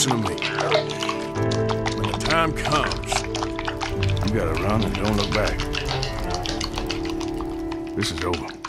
listen to me. When the time comes, you gotta run and don't look back. This is over.